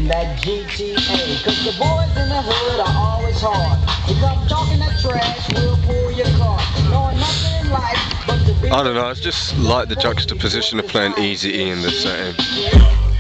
in that GTA. Cause the boys in the hood are always hard. You come talking that trash, we'll pull your car. Knowing nothing in life but to be. I don't know, I just like the juxtaposition of playing Easy E in this setting.